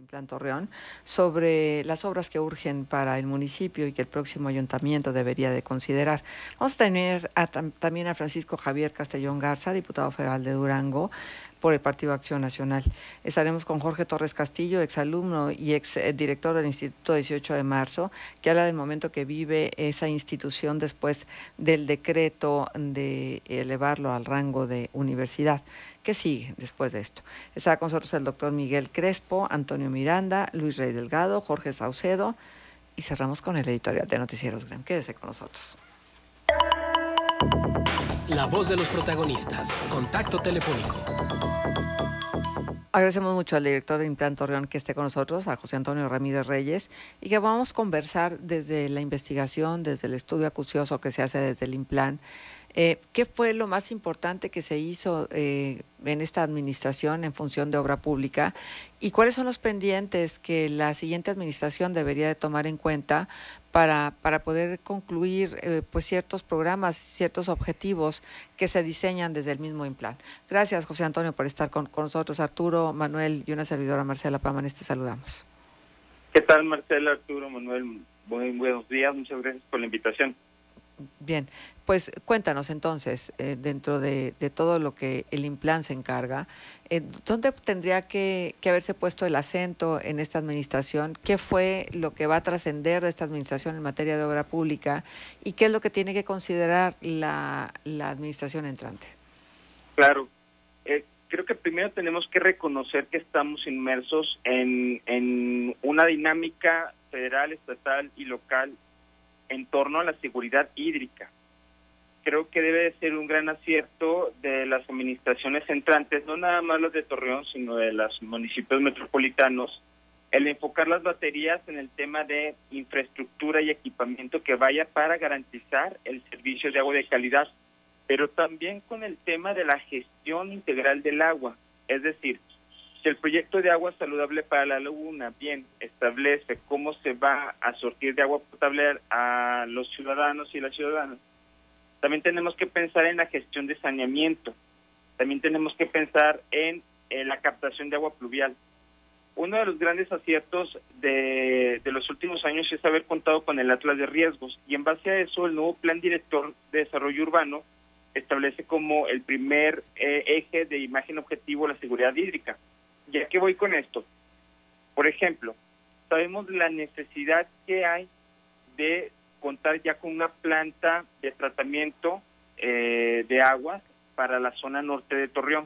Implan Torreón sobre las obras que urgen para el municipio y que el próximo ayuntamiento debería de considerar. Vamos a tener también a Francisco Javier Castellón Garza, diputado federal de Durango por el Partido Acción Nacional. Estaremos con Jorge Torres Castillo, exalumno y ex director del Instituto 18 de Marzo, que habla del momento que vive esa institución después del decreto de elevarlo al rango de universidad. ¿Qué sigue después de esto? Está con nosotros el doctor Miguel Crespo, Antonio Miranda, Luis Rey Delgado, Jorge Saucedo, y cerramos con el editorial de Noticieros GRAM. Quédese con nosotros. La voz de los protagonistas. Contacto telefónico. Agradecemos mucho al director de Implan Torreón que esté con nosotros, a José Antonio Ramírez Reyes, y que vamos a conversar desde la investigación, desde el estudio acucioso que se hace desde el Implan. ¿Qué fue lo más importante que se hizo en esta administración en función de obra pública? ¿Y cuáles son los pendientes que la siguiente administración debería de tomar en cuenta para poder concluir pues ciertos programas, ciertos objetivos que se diseñan desde el mismo Implan? Gracias, José Antonio, por estar con nosotros. Arturo, Manuel y una servidora, Marcela Pámanes, te saludamos. ¿Qué tal, Marcela, Arturo, Manuel? Muy buenos días, muchas gracias por la invitación. Bien, pues cuéntanos entonces, dentro de todo lo que el Implan se encarga, ¿dónde tendría que haberse puesto el acento en esta administración? ¿Qué fue lo que va a trascender de esta administración en materia de obra pública? ¿Y qué es lo que tiene que considerar la administración entrante? Claro, creo que primero tenemos que reconocer que estamos inmersos en una dinámica federal, estatal y local en torno a la seguridad hídrica. Creo que debe de ser un gran acierto de las administraciones entrantes, no nada más las de Torreón, sino de los municipios metropolitanos, el enfocar las baterías en el tema de infraestructura y equipamiento que vaya para garantizar el servicio de agua de calidad, pero también con el tema de la gestión integral del agua. Es decir, si el proyecto de agua saludable para la laguna bien establece cómo se va a surtir de agua potable a los ciudadanos y las ciudadanas, también tenemos que pensar en la gestión de saneamiento, también tenemos que pensar en la captación de agua pluvial. Uno de los grandes aciertos de los últimos años es haber contado con el Atlas de Riesgos, y en base a eso el nuevo Plan Director de Desarrollo Urbano establece como el primer eje de imagen objetivo la seguridad hídrica. ¿Ya qué voy con esto? Por ejemplo, sabemos la necesidad que hay de contar ya con una planta de tratamiento de aguas para la zona norte de Torreón.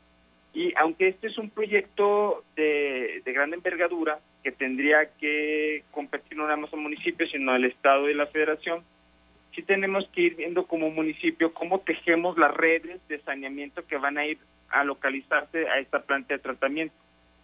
Y aunque este es un proyecto de gran envergadura que tendría que competir no nada más al municipio, sino al Estado y la Federación, sí tenemos que ir viendo como municipio cómo tejemos las redes de saneamiento que van a ir a localizarse a esta planta de tratamiento.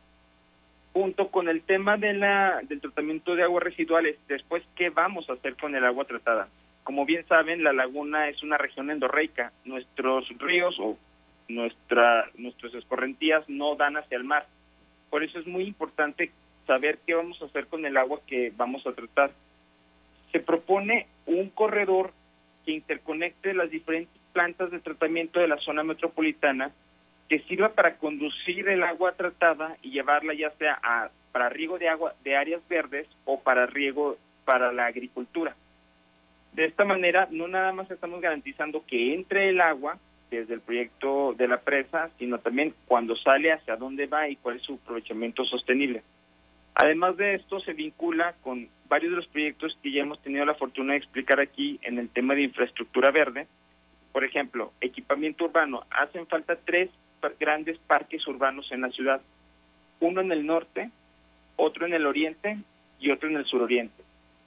Junto con el tema del tratamiento de aguas residuales, después, ¿qué vamos a hacer con el agua tratada? Como bien saben, la laguna es una región endorreica. Nuestros ríos o nuestras escorrentías no dan hacia el mar. Por eso es muy importante saber qué vamos a hacer con el agua que vamos a tratar. Se propone un corredor que interconecte las diferentes plantas de tratamiento de la zona metropolitana, que sirva para conducir el agua tratada y llevarla ya sea para riego de agua de áreas verdes o para riego para la agricultura. De esta manera, no nada más estamos garantizando que entre el agua desde el proyecto de la presa, sino también cuando sale hacia dónde va y cuál es su aprovechamiento sostenible. Además de esto, se vincula con varios de los proyectos que ya hemos tenido la fortuna de explicar aquí en el tema de infraestructura verde. Por ejemplo, equipamiento urbano. Hacen falta 3 grandes parques urbanos en la ciudad, uno en el norte, otro en el oriente y otro en el suroriente.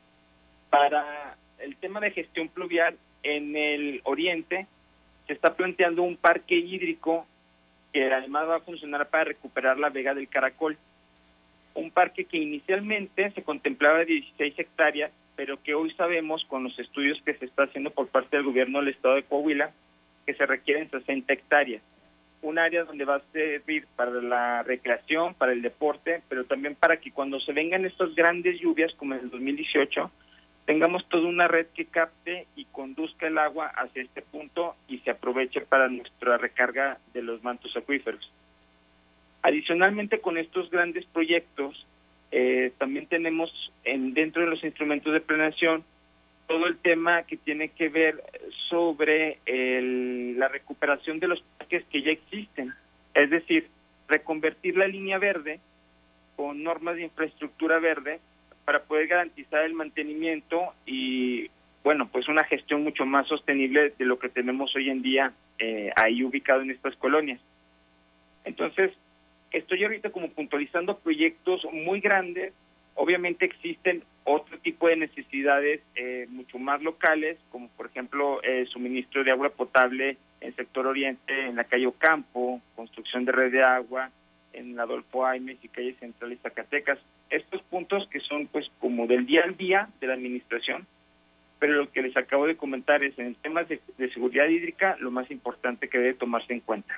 Para el tema de gestión pluvial, en el oriente se está planteando un parque hídrico que además va a funcionar para recuperar la vega del Caracol, un parque que inicialmente se contemplaba de 16 hectáreas, pero que hoy sabemos con los estudios que se está haciendo por parte del gobierno del estado de Coahuila que se requieren 60 hectáreas. Un área donde va a servir para la recreación, para el deporte, pero también para que cuando se vengan estas grandes lluvias, como en el 2018, tengamos toda una red que capte y conduzca el agua hacia este punto y se aproveche para nuestra recarga de los mantos acuíferos. Adicionalmente, con estos grandes proyectos, también tenemos dentro de los instrumentos de planeación todo el tema que tiene que ver sobre la recuperación de los parques que ya existen, es decir, reconvertir la línea verde con normas de infraestructura verde para poder garantizar el mantenimiento y, bueno, pues una gestión mucho más sostenible de lo que tenemos hoy en día ahí ubicado en estas colonias. Entonces, estoy ahorita como puntualizando proyectos muy grandes. Obviamente existen otro tipo de necesidades mucho más locales, como por ejemplo suministro de agua potable en el sector oriente, en la calle Ocampo, construcción de red de agua en Adolfo Aimes y calle Central y Zacatecas. Estos puntos que son pues como del día al día de la administración, pero lo que les acabo de comentar es en el tema de seguridad hídrica lo más importante que debe tomarse en cuenta.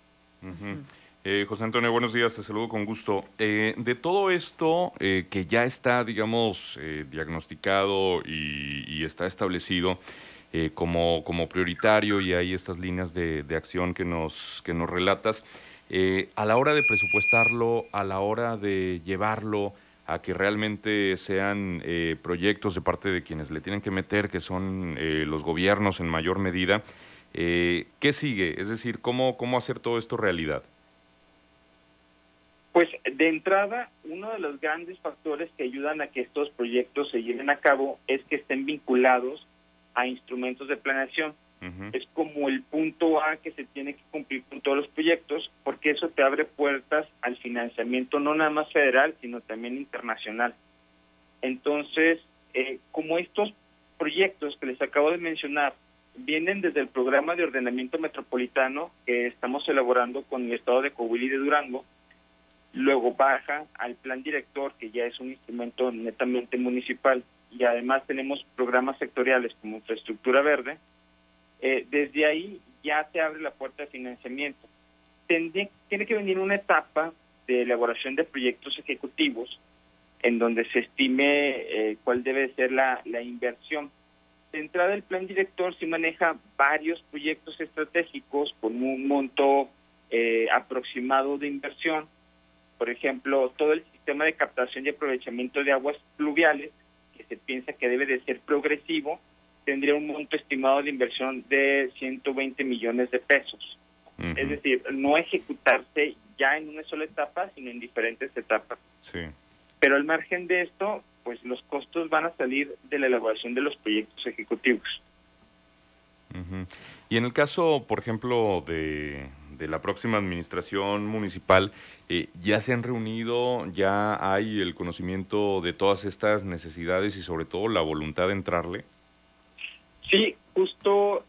José Antonio, buenos días, te saludo con gusto. De todo esto que ya está, digamos, diagnosticado y está establecido como prioritario, y hay estas líneas de acción que nos relatas, a la hora de presupuestarlo, a la hora de llevarlo a que realmente sean proyectos de parte de quienes le tienen que meter, que son los gobiernos en mayor medida, ¿qué sigue? Es decir, ¿cómo hacer todo esto realidad? Pues de entrada, uno de los grandes factores que ayudan a que estos proyectos se lleven a cabo es que estén vinculados a instrumentos de planeación. Es como el punto A que se tiene que cumplir con todos los proyectos, porque eso te abre puertas al financiamiento no nada más federal, sino también internacional. Entonces, como estos proyectos que les acabo de mencionar vienen desde el programa de ordenamiento metropolitano que estamos elaborando con el estado de Coahuila y de Durango, luego baja al plan director, que ya es un instrumento netamente municipal, y además tenemos programas sectoriales como infraestructura verde. Desde ahí ya se abre la puerta de financiamiento. Tiene que venir una etapa de elaboración de proyectos ejecutivos en donde se estime cuál debe ser la inversión. De entrada, el plan director sí maneja varios proyectos estratégicos con un monto aproximado de inversión. Por ejemplo, todo el sistema de captación y aprovechamiento de aguas pluviales, que se piensa que debe de ser progresivo, tendría un monto estimado de inversión de 120 millones de pesos. Es decir, no ejecutarse ya en una sola etapa, sino en diferentes etapas. Sí. Pero al margen de esto, pues los costos van a salir de la elaboración de los proyectos ejecutivos. Y en el caso, por ejemplo, de la próxima administración municipal, ¿ya se han reunido, ya hay el conocimiento de todas estas necesidades y sobre todo la voluntad de entrarle? Sí, justo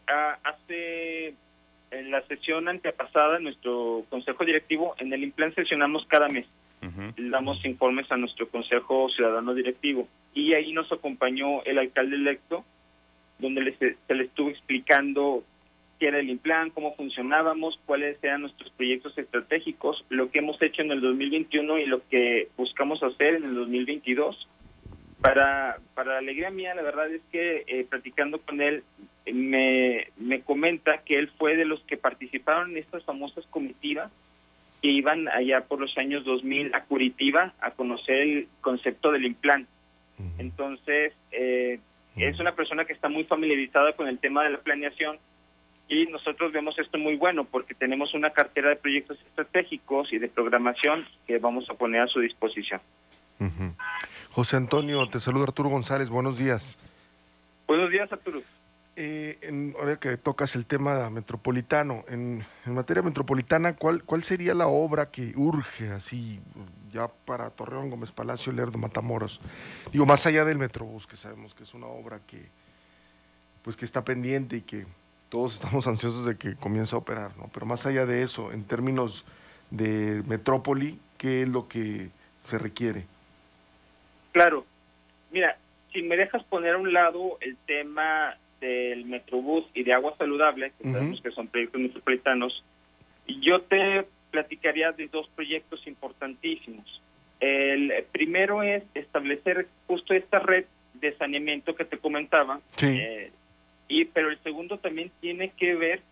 en la sesión antepasada, nuestro consejo directivo, en el INPLAN sesionamos cada mes. Damos informes a nuestro consejo ciudadano directivo, y ahí nos acompañó el alcalde electo, donde se le estuvo explicando qué era el INPLAN, cómo funcionábamos, cuáles eran nuestros proyectos estratégicos, lo que hemos hecho en el 2021 y lo que buscamos hacer en el 2022. Para la alegría mía, la verdad es que platicando con él, me comenta que él fue de los que participaron en estas famosas comitivas que iban allá por los años 2000 a Curitiba a conocer el concepto del INPLAN. Entonces, es una persona que está muy familiarizada con el tema de la planeación, y nosotros vemos esto muy bueno porque tenemos una cartera de proyectos estratégicos y de programación que vamos a poner a su disposición. José Antonio, te saluda Arturo González, buenos días. Buenos días, Arturo. Ahora que tocas el tema metropolitano, en materia metropolitana, ¿cuál sería la obra que urge así ya para Torreón, Gómez Palacio, Lerdo, Matamoros? Digo, más allá del Metrobús, que sabemos que es una obra que está pendiente y que todos estamos ansiosos de que comience a operar, ¿no? Pero más allá de eso, en términos de metrópoli, ¿qué es lo que se requiere? Claro. Mira, si me dejas poner a un lado el tema del Metrobús y de agua saludable, que sabemos que son proyectos metropolitanos, yo te platicaría de dos proyectos importantísimos. El primero es establecer justo esta red de saneamiento que te comentaba, sí. Pero el segundo también tiene que ver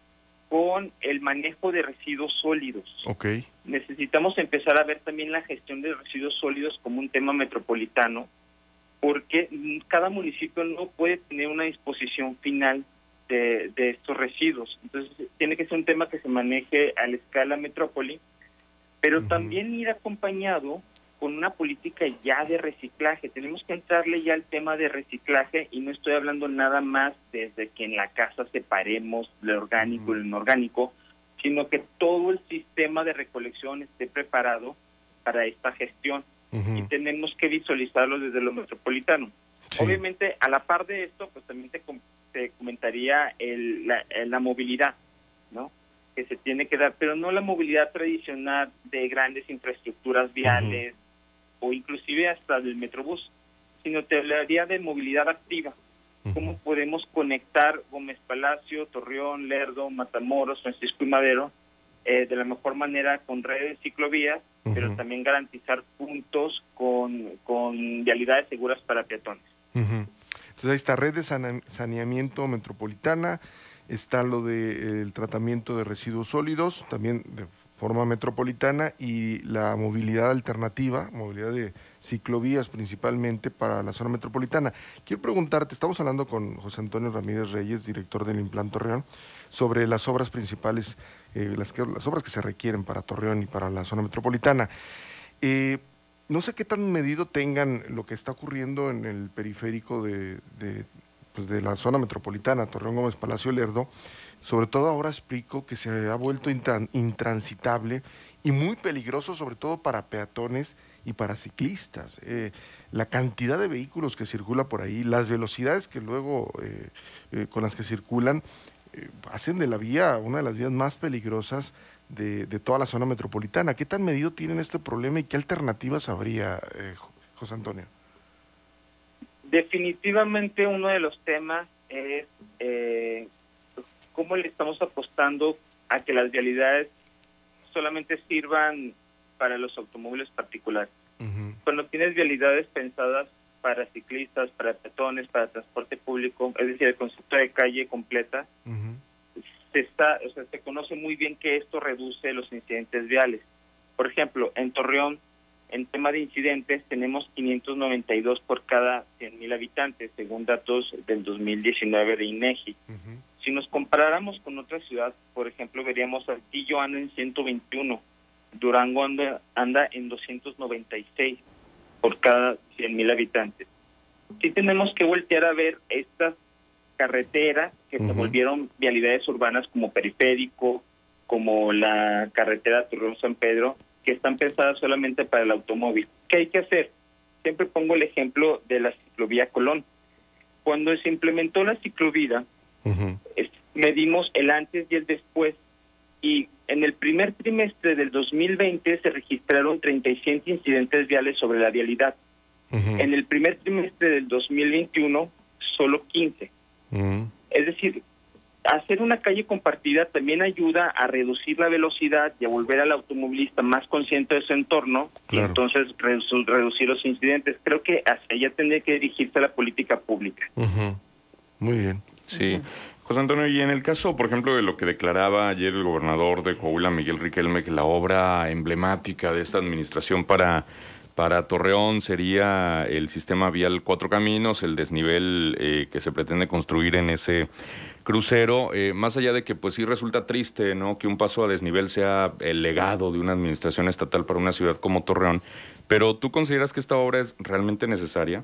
con el manejo de residuos sólidos. Ok. Necesitamos empezar a ver también la gestión de residuos sólidos como un tema metropolitano, porque cada municipio no puede tener una disposición final de estos residuos. Entonces, tiene que ser un tema que se maneje a la escala metrópoli, pero también ir acompañado con una política ya de reciclaje. Tenemos que entrarle ya al tema de reciclaje, y no estoy hablando nada más desde que en la casa separemos lo orgánico y lo inorgánico, sino que todo el sistema de recolección esté preparado para esta gestión. Y tenemos que visualizarlo desde lo metropolitano. Sí. Obviamente, a la par de esto, pues también te comentaría la movilidad, ¿no?, que se tiene que dar, pero no la movilidad tradicional de grandes infraestructuras viales o inclusive hasta del Metrobús, sino te hablaría de movilidad activa. ¿Cómo podemos conectar Gómez Palacio, Torreón, Lerdo, Matamoros, Francisco y Madero de la mejor manera con redes de ciclovías, pero también garantizar puntos con vialidades seguras para peatones? Entonces ahí está red de saneamiento metropolitana, está lo del tratamiento de residuos sólidos, también de forma metropolitana, y la movilidad alternativa, movilidad de ciclovías principalmente para la zona metropolitana. Quiero preguntarte, estamos hablando con José Antonio Ramírez Reyes, director del Implan Torreón, sobre las obras principales, las obras que se requieren para Torreón y para la zona metropolitana. No sé qué tan medido tengan lo que está ocurriendo en el periférico de la zona metropolitana, Torreón, Gómez Palacio, Lerdo, sobre todo ahora explico que se ha vuelto intransitable y muy peligroso, sobre todo para peatones y para ciclistas. La cantidad de vehículos que circula por ahí, las velocidades que luego con las que circulan, hacen de la vía una de las vías más peligrosas de toda la zona metropolitana. ¿Qué tan medido tienen este problema y qué alternativas habría, José Antonio? Definitivamente uno de los temas es cómo le estamos apostando a que las vialidades solamente sirvan para los automóviles particulares. Cuando tienes vialidades pensadas para ciclistas, para peatones, para transporte público, es decir, el concepto de calle completa, se conoce muy bien que esto reduce los incidentes viales. Por ejemplo, en Torreón, en tema de incidentes, tenemos 592 por cada 100,000 habitantes, según datos del 2019 de INEGI. Si nos comparáramos con otra ciudad, por ejemplo, veríamos Saltillo anda en 121, Durango anda en 296 por cada 100,000 habitantes. Sí tenemos que voltear a ver estas carreteras que se volvieron vialidades urbanas, como Periférico, como la carretera Torreón-San Pedro, que están pensadas solamente para el automóvil. ¿Qué hay que hacer? Siempre pongo el ejemplo de la ciclovía Colón. Cuando se implementó la ciclovía, medimos el antes y el después, y en el primer trimestre del 2020 se registraron 37 incidentes viales sobre la vialidad. En el primer trimestre del 2021, solo 15. Es decir, hacer una calle compartida también ayuda a reducir la velocidad y a volver al automovilista más consciente de su entorno, y entonces reducir los incidentes. Creo que hacia allá tendría que dirigirse la política pública. Muy bien. Sí. José Antonio, y en el caso, por ejemplo, de lo que declaraba ayer el gobernador de Coahuila, Miguel Riquelme, que la obra emblemática de esta administración para Torreón sería el sistema vial Cuatro Caminos, el desnivel que se pretende construir en ese crucero, más allá de que pues sí resulta triste, ¿no?, que un paso a desnivel sea el legado de una administración estatal para una ciudad como Torreón, pero ¿tú consideras que esta obra es realmente necesaria?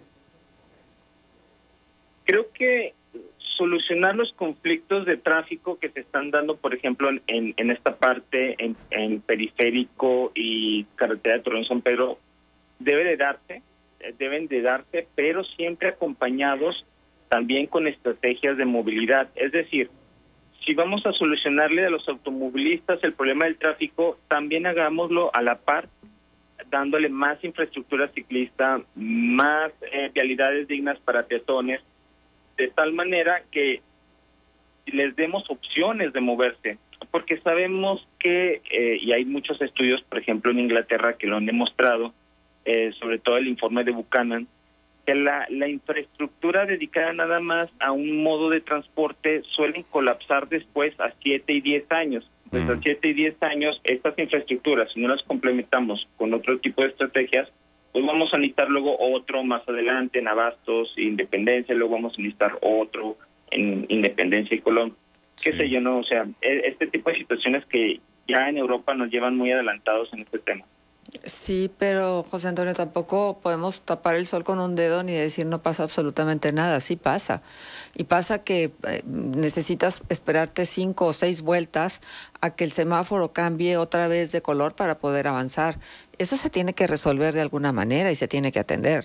Creo que solucionar los conflictos de tráfico que se están dando, por ejemplo, en esta parte, en Periférico y carretera de Torreón-San Pedro, deben de darse, pero siempre acompañados también con estrategias de movilidad. Es decir, si vamos a solucionarle a los automovilistas el problema del tráfico, también hagámoslo a la par, dándole más infraestructura ciclista, más vialidades dignas para peatones, de tal manera que les demos opciones de moverse, porque sabemos que, y hay muchos estudios, por ejemplo en Inglaterra, que lo han demostrado, sobre todo el informe de Buchanan, que la infraestructura dedicada nada más a un modo de transporte suelen colapsar después a 7 y 10 años. Entonces, a 7 y 10 años, estas infraestructuras, si no las complementamos con otro tipo de estrategias, pues vamos a necesitar luego otro más adelante en Abastos, Independencia, luego vamos a necesitar otro en Independencia y Colón. Qué sé yo, ¿no? O sea, este tipo de situaciones que ya en Europa nos llevan muy adelantados en este tema. Sí, pero José Antonio, tampoco podemos tapar el sol con un dedo ni decir no pasa absolutamente nada. Sí pasa. Y pasa que necesitas esperarte 5 o 6 vueltas a que el semáforo cambie otra vez de color para poder avanzar. Eso se tiene que resolver de alguna manera y se tiene que atender.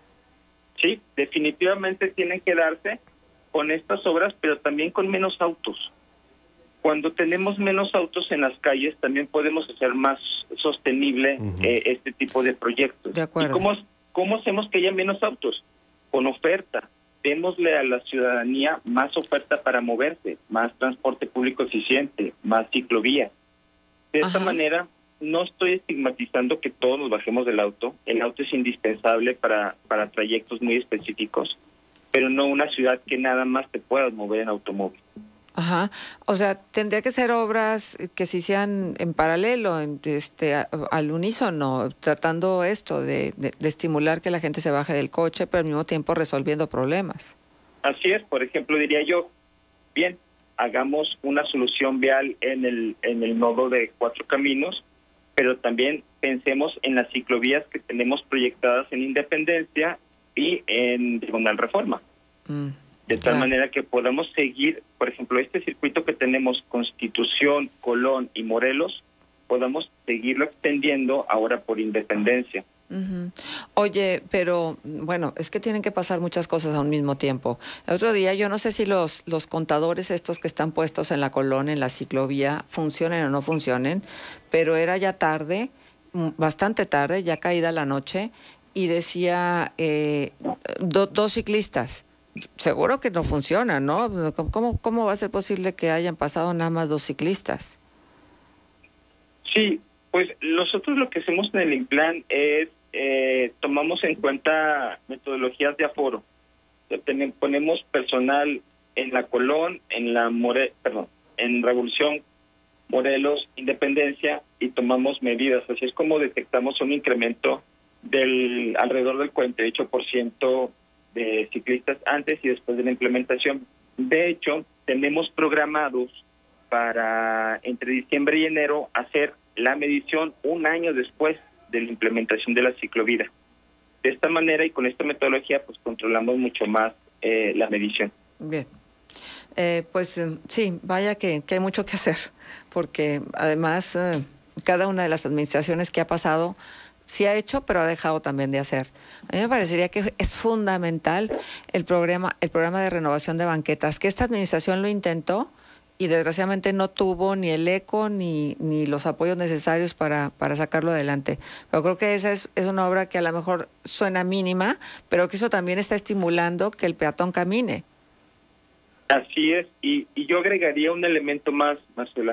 Sí, definitivamente tienen que darse con estas obras, pero también con menos autos. Cuando tenemos menos autos en las calles, también podemos hacer más sostenible este tipo de proyectos. De acuerdo. ¿Y cómo hacemos que haya menos autos? Con oferta. Démosle a la ciudadanía más oferta para moverse, más transporte público eficiente, más ciclovías. De esta manera, no estoy estigmatizando que todos nos bajemos del auto. El auto es indispensable para trayectos muy específicos, pero no una ciudad que nada más te puedas mover en automóvil. Ajá, o sea, tendría que ser obras que se hicieran en paralelo, al unísono, tratando esto de estimular que la gente se baje del coche, pero al mismo tiempo resolviendo problemas. Así es, por ejemplo, diría yo, bien, hagamos una solución vial en el nodo de 4 caminos, pero también pensemos en las ciclovías que tenemos proyectadas en Independencia y en Diagonal Reforma. De tal manera que podamos seguir, por ejemplo, este circuito que tenemos, Constitución, Colón y Morelos, podamos seguirlo extendiendo ahora por Independencia. Oye, pero bueno, es que tienen que pasar muchas cosas a un mismo tiempo. El otro día, yo no sé si los contadores estos que están puestos en la Colón, en la ciclovía, funcionen o no funcionen, pero era ya tarde, bastante tarde, ya caída la noche, y decía 2 ciclistas. Seguro que no funciona, ¿no? ¿Cómo va a ser posible que hayan pasado nada más 2 ciclistas? Sí, pues nosotros lo que hacemos en el Implan es tomamos en cuenta metodologías de aforo. Ponemos personal en la Colón, en Revolución, Morelos, Independencia, y tomamos medidas. Así es como detectamos un incremento del alrededor del 48% de ciclistas antes y después de la implementación. De hecho, tenemos programados para entre diciembre y enero hacer la medición un año después de la implementación de la ciclovía. De esta manera y con esta metodología, pues controlamos mucho más la medición. Bien. Sí, vaya que hay mucho que hacer, porque además cada una de las administraciones que ha pasado sí ha hecho, pero ha dejado también de hacer. A mí me parecería que es fundamental el programa de renovación de banquetas, que esta administración lo intentó y desgraciadamente no tuvo ni el eco ni los apoyos necesarios para sacarlo adelante. Pero creo que esa es una obra que a lo mejor suena mínima, pero que eso también está estimulando que el peatón camine. Así es, y yo agregaría un elemento más, Marcela.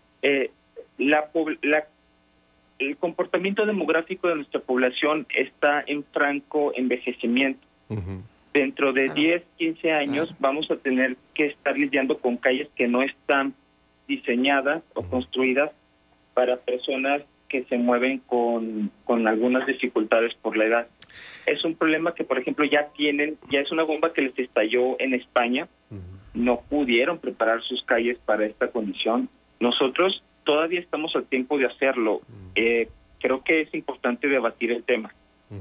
El comportamiento demográfico de nuestra población está en franco envejecimiento. Dentro de 10, 15 años vamos a tener que estar lidiando con calles que no están diseñadas o construidas para personas que se mueven con algunas dificultades por la edad. Es un problema que, por ejemplo, ya es una bomba que les estalló en España. No pudieron preparar sus calles para esta condición. Nosotros todavía estamos a tiempo de hacerlo. Creo que es importante debatir el tema.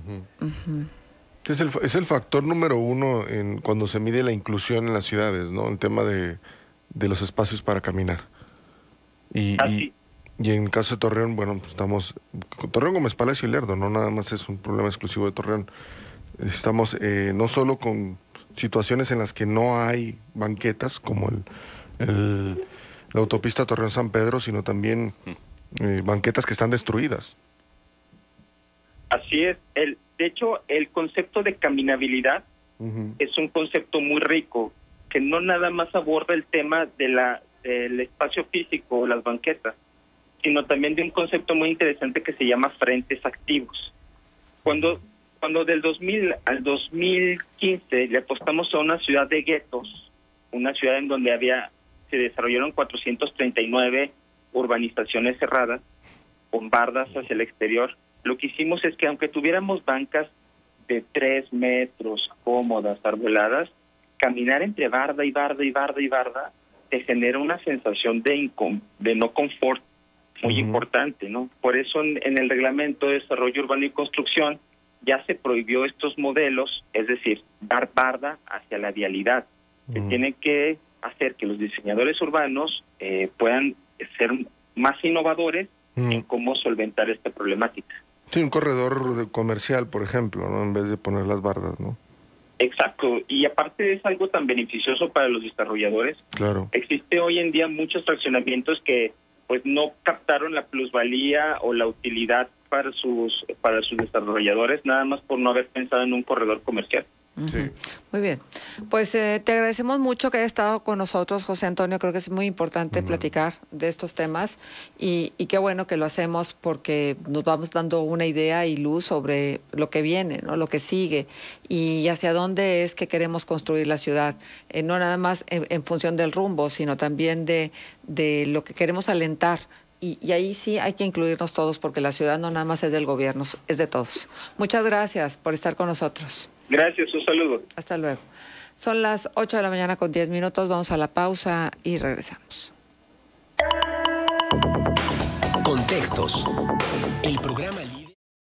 Es el factor número 1 cuando se mide la inclusión en las ciudades, ¿no? El tema de los espacios para caminar. Y en el caso de Torreón, bueno, pues estamos... Torreón, Gómez Palacio y Lerdo, no nada más es un problema exclusivo de Torreón. Estamos no solo con situaciones en las que no hay banquetas, como la autopista Torreón-San Pedro, sino también banquetas que están destruidas. Así es. De hecho, el concepto de caminabilidad es un concepto muy rico, que no nada más aborda el tema del espacio físico o las banquetas, sino también de un concepto muy interesante que se llama frentes activos. Cuando Cuando del 2000 al 2015 le apostamos a una ciudad de guetos, una ciudad en donde se desarrollaron 439 urbanizaciones cerradas, con bardas hacia el exterior, lo que hicimos es que aunque tuviéramos bancas de 3 metros, cómodas, arboladas, caminar entre barda y barda y barda y barda te genera una sensación de no confort muy importante, ¿no? Por eso en el Reglamento de Desarrollo Urbano y Construcción ya se prohibió estos modelos, es decir, dar barda hacia la vialidad. Se tiene que hacer que los diseñadores urbanos puedan ser más innovadores en cómo solventar esta problemática. Sí, un corredor comercial, por ejemplo, ¿no? En vez de poner las bardas, ¿no? Exacto, y aparte es algo tan beneficioso para los desarrolladores. Claro. Existe hoy en día muchos fraccionamientos que pues no captaron la plusvalía o la utilidad para sus desarrolladores, nada más por no haber pensado en un corredor comercial. Sí. Muy bien. Pues te agradecemos mucho que hayas estado con nosotros, José Antonio. Creo que es muy importante platicar de estos temas y qué bueno que lo hacemos porque nos vamos dando una idea y luz sobre lo que viene, ¿no? Lo que sigue y hacia dónde es que queremos construir la ciudad. No nada más en función del rumbo, sino también de lo que queremos alentar. Y ahí sí hay que incluirnos todos porque la ciudad no nada más es del gobierno, es de todos. Muchas gracias por estar con nosotros. Gracias, un saludo. Hasta luego. Son las 8 de la mañana con 10 minutos. Vamos a la pausa y regresamos. Contextos. El programa